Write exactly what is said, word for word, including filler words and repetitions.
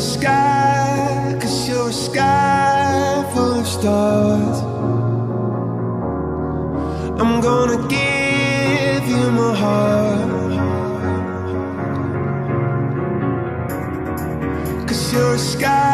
sky, 'cause you're a sky full of stars. I'm gonna give you my heart, 'cause you're a sky